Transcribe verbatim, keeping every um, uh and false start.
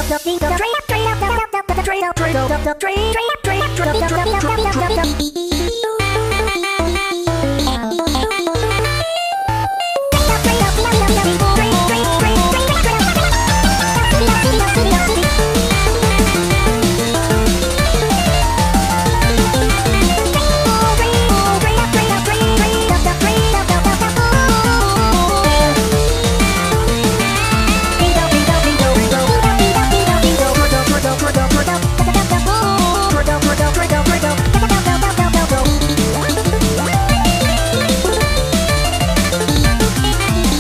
tree, tree, tree, tree, tree, tree, tree, tree, tree, tree, tree, tree, tree, tree, tree, tree, tree, tree, tree,